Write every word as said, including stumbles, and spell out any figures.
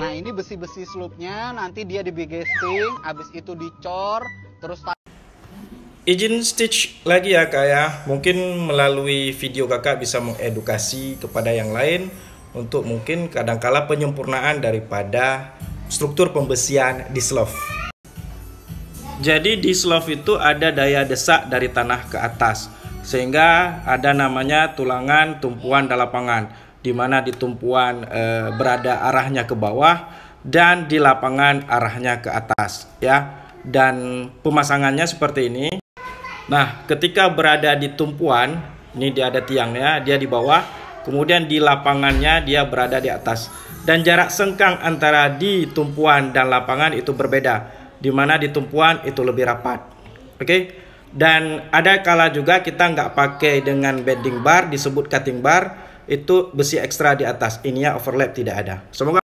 Nah ini besi-besi sloopnya nanti dia dibigesting, habis itu dicor, terus izin stitch lagi ya kak ya. Mungkin melalui video kakak bisa mengedukasi kepada yang lain untuk mungkin kadangkala penyempurnaan daripada struktur pembesian disc loaf. Jadi disc loaf itu ada daya desak dari tanah ke atas, sehingga ada namanya tulangan tumpuan dan lapangan, di mana di tumpuan e, berada arahnya ke bawah dan di lapangan arahnya ke atas ya. Dan pemasangannya seperti ini. Nah, ketika berada di tumpuan, ini dia ada tiangnya, dia di bawah, kemudian di lapangannya dia berada di atas. Dan jarak sengkang antara di tumpuan dan lapangan itu berbeda, di mana di tumpuan itu lebih rapat. Oke? Okay? Dan ada kala juga kita nggak pakai dengan bending bar, disebut cutting bar, itu besi ekstra di atas. Ini ya overlap tidak ada. Semoga